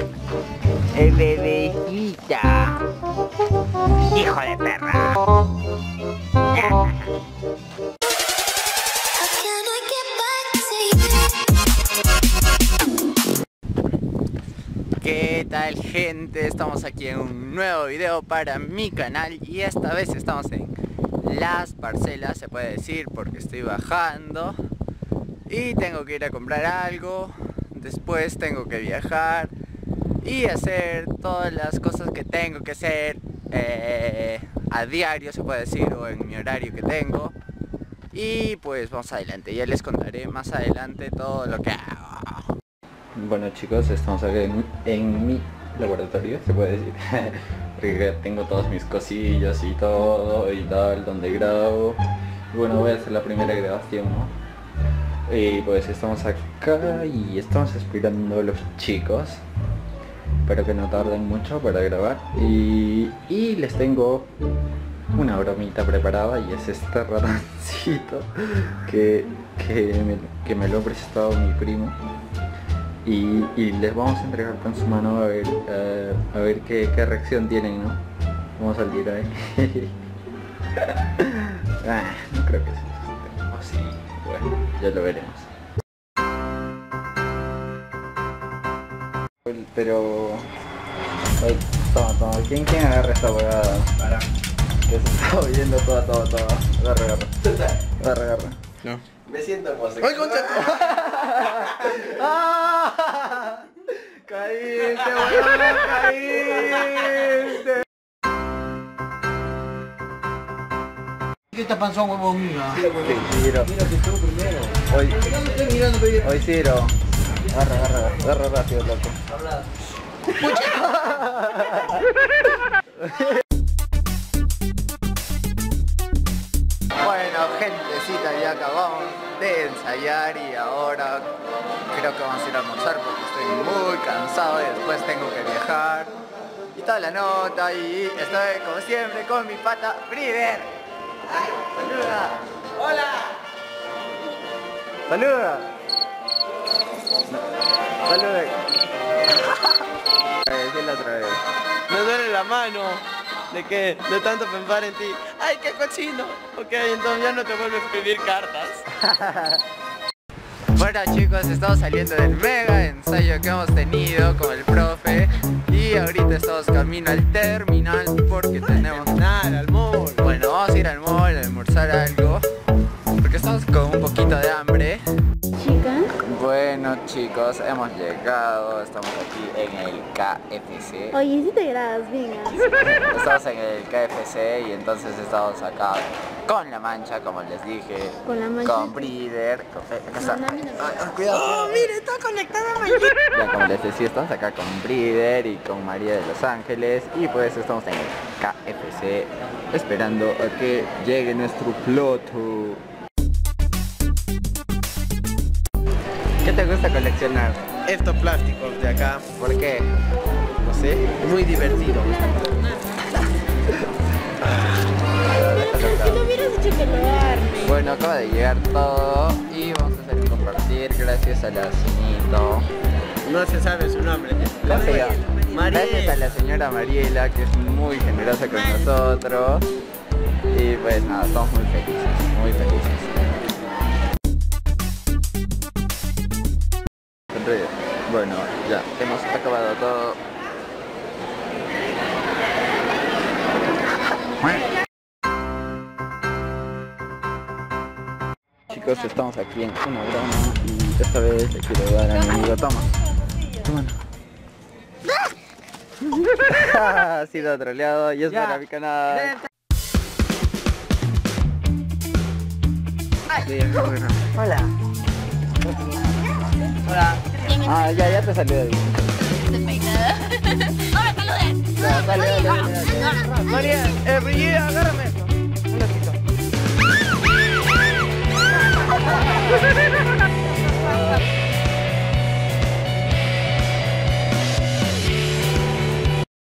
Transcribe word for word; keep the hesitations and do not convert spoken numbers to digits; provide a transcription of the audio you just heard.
El bebecita. Hijo de perra. ¿Qué tal, gente? Estamos aquí en un nuevo video para mi canal y esta vez estamos en Las Parcelas, se puede decir, porque estoy bajando y tengo que ir a comprar algo. Después tengo que viajar y hacer todas las cosas que tengo que hacer eh, a diario, se puede decir, o en mi horario que tengo. Y pues vamos adelante, ya les contaré más adelante todo lo que hago. Bueno, chicos, estamos aquí en, en mi laboratorio, se puede decir, porque tengo todas mis cosillas y todo y tal, donde grabo. Y bueno, voy a hacer la primera grabación, ¿no? Y pues estamos acá y estamos esperando a los chicos. Espero que no tarden mucho para grabar. Y, y les tengo una bromita preparada y es este ratoncito que, que, me, que me lo ha prestado mi primo. Y, y les vamos a entregar con su mano a ver, uh, a ver qué, qué reacción tienen, ¿no? Vamos a salir ahí. ah, no creo que sí. Oh, sí. Bueno, ya lo veremos. Pero... Ay, toma, toma. ¿Quién, quién agarra esta huevada? Para. Que se está oyendo toda, toda, toda. Agarra, agarra. Agarra, agarra. No. Me siento como se... ¡Ay, concha! ¡Ah! ¡Caíste, weón! ¡Caíste! ¿Qué está panzón, huevón mío? Sí, Ciro. Mira que tú primero. Hoy, Yo no estoy mirando, estoy... hoy Ciro. Agarra, agarra, agarra rápido, loco. Habla. Bueno, gentecita, ya acabamos de ensayar y ahora creo que vamos a ir a almorzar porque estoy muy cansado y después tengo que viajar y toda la nota, y estoy como siempre con mi pata Brider. Saluda. Hola. Saluda. Saluda. Decirlo otra vez. Me duele la mano de que de tanto pensar en ti. ¡Ay, qué cochino! Ok, entonces ya no te vuelvo a escribir cartas. Bueno, chicos, estamos saliendo del mega ensayo que hemos tenido con el profe y ahorita estamos camino al terminal porque tenemos Nada, al mall. Bueno, vamos a ir al mall a almorzar algo porque estamos con un poquito de hambre. Chicas. Bueno, chicos, hemos llegado, estamos aquí en el K F C. Oye, si te gradas, venga. Estamos en el K F C y entonces estamos acá con la mancha, como les dije. Con la mancha. Con Brider. Con, eh, acá está. No, no, mira. Ay, ay, cuidado. ¡Oh, mira, está conectada a María! Ya, como les decía, estamos acá con Brider y con María de Los Ángeles y pues estamos en el K F C esperando a que llegue nuestro plato. ¿Qué te gusta coleccionar? Estos plásticos de acá, ¿Por qué? no sé, muy divertido. Si lo hubieras hecho que lo arme. Bueno, acaba de llegar todo y vamos a hacer un compartir gracias a la Cinito. No se sabe su nombre. ¿Cómo se llama? Mariela. Gracias a la señora Mariela, que es muy generosa con nosotros. Y pues nada, estamos muy felices, muy felices. Bueno, ya hemos acabado todo. Chicos, estamos aquí en una broma y esta vez le quiero dar a mi amigo. Toma. Toma. Ha sido troleado y es Ya. para mi canal. Hola. Hola. Ah, ya, ya te salió de bien. Ahora saluden. Ya, dale, dale, dale, dale. María, every year.